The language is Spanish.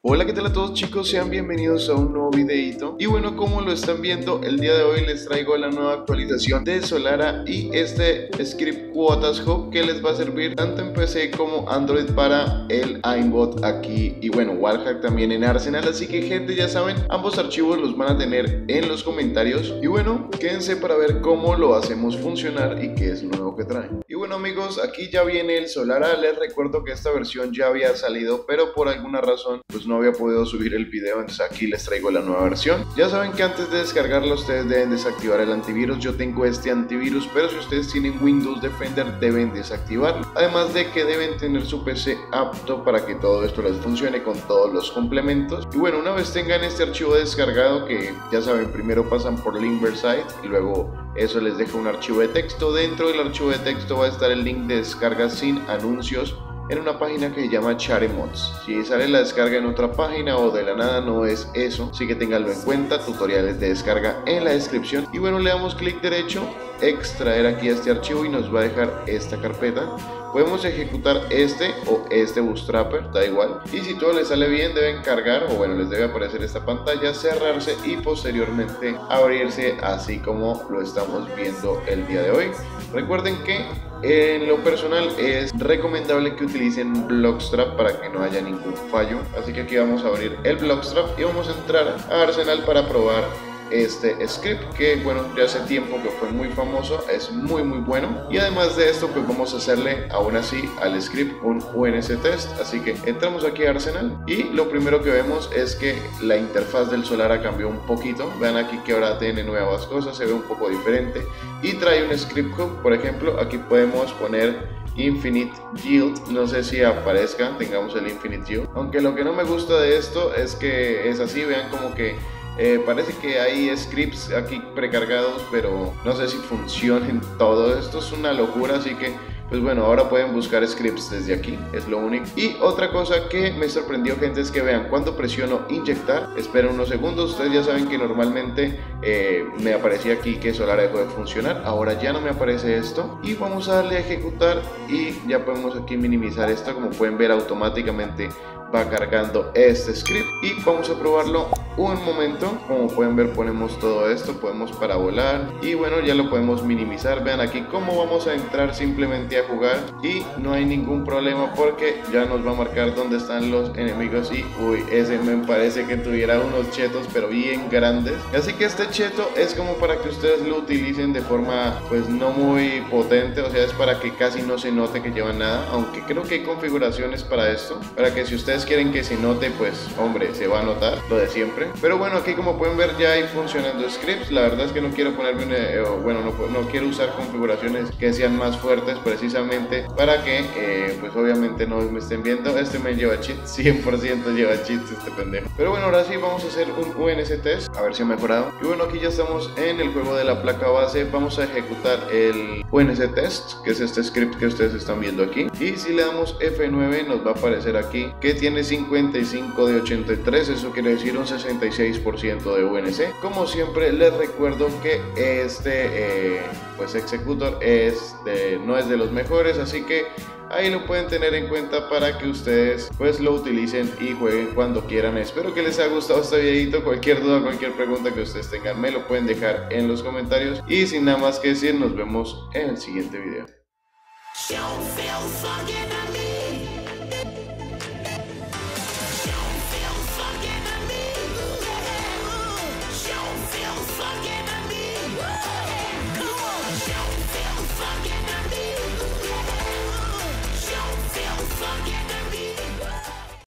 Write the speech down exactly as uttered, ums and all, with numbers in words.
Hola, ¿qué tal a todos, chicos? Sean bienvenidos a un nuevo videito. Y bueno, como lo están viendo, el día de hoy les traigo la nueva actualización de Solara y este script Quotas Hub que les va a servir tanto en P C como Android para el aimbot aquí y bueno, Wallhack también en Arsenal. Así que, gente, ya saben, ambos archivos los van a tener en los comentarios. Y bueno, quédense para ver cómo lo hacemos funcionar y qué es lo nuevo que trae. Y bueno, amigos, aquí ya viene el Solara. Les recuerdo que esta versión ya había salido, pero por alguna razón pues no había podido subir el video, entonces aquí les traigo la nueva versión. Ya saben que antes de descargarla ustedes deben desactivar el antivirus. Yo tengo este antivirus, pero si ustedes tienen Windows Defender deben desactivarlo, además de que deben tener su P C apto para que todo esto les funcione con todos los complementos. Y bueno, una vez tengan este archivo descargado, que ya saben, primero pasan por Linkverside y luego eso les deja un archivo de texto. Dentro del archivo de texto va a estar el link de descarga sin anuncios en una página que se llama Sharemods. Si sale la descarga en otra página o de la nada, no es eso, así que ténganlo en cuenta. Tutoriales de descarga en la descripción. Y bueno, le damos clic derecho, extraer aquí este archivo y nos va a dejar esta carpeta. Podemos ejecutar este o este bootstrapper, da igual. Y si todo les sale bien, deben cargar, o bueno, les debe aparecer esta pantalla, cerrarse y posteriormente abrirse, así como lo estamos viendo el día de hoy. Recuerden que en lo personal es recomendable que utilicen Blockstrap para que no haya ningún fallo. Así que aquí vamos a abrir el Blockstrap y vamos a entrar a Arsenal para probar este script, que bueno, ya hace tiempo que fue muy famoso, es muy muy bueno. Y además de esto, pues vamos a hacerle aún así al script un U N C test. Así que entramos aquí a Arsenal y lo primero que vemos es que la interfaz del Solara cambió un poquito. Vean aquí que ahora tiene nuevas cosas, se ve un poco diferente y trae un script hub. Por ejemplo, aquí podemos poner Infinite Yield, no sé si aparezca, tengamos el Infinite Yield, aunque lo que no me gusta de esto es que es así. Vean como que Eh, parece que hay scripts aquí precargados, pero no sé si funcionen. Todo esto es una locura, así que pues bueno, ahora pueden buscar scripts desde aquí, es lo único. Y otra cosa que me sorprendió, gente, es que vean, cuando presiono inyectar, esperen unos segundos. Ustedes ya saben que normalmente eh, me aparecía aquí que Solara dejó de funcionar, ahora ya no me aparece esto. Y vamos a darle a ejecutar y ya podemos aquí minimizar esto. Como pueden ver, automáticamente va cargando este script y vamos a probarlo un momento. Como pueden ver, ponemos todo esto, podemos parabolar y bueno, ya lo podemos minimizar. Vean aquí cómo vamos a entrar simplemente a jugar y no hay ningún problema porque ya nos va a marcar dónde están los enemigos. Y uy, ese me parece que tuviera unos chetos pero bien grandes, así que este cheto es como para que ustedes lo utilicen de forma pues no muy potente, o sea, es para que casi no se note que llevan nada, aunque creo que hay configuraciones para esto, para que si ustedes quieren que se note, pues hombre, se va a notar lo de siempre. Pero bueno, aquí como pueden ver ya hay funcionando scripts. La verdad es que no quiero ponerme una, eh, bueno, no, no quiero usar configuraciones que sean más fuertes, precisamente para que eh, pues obviamente no me estén viendo. Este me lleva cheats, cien por ciento lleva cheats este pendejo. Pero bueno, ahora sí vamos a hacer un U N C test, a ver si ha mejorado. Y bueno, aquí ya estamos en el juego de la placa base. Vamos a ejecutar el U N C test, que es este script que ustedes están viendo aquí. Y si le damos F nueve nos va a aparecer aquí que tiene cincuenta y cinco de ochenta y tres, eso quiere decir un sesenta y seis por ciento de U N C. Como siempre les recuerdo que este eh, pues executor es de, no es de los mejores, así que ahí lo pueden tener en cuenta para que ustedes pues lo utilicen y jueguen cuando quieran. Espero que les haya gustado este videito. Cualquier duda, cualquier pregunta que ustedes tengan, me lo pueden dejar en los comentarios. Y sin nada más que decir, nos vemos en el siguiente video. Fucking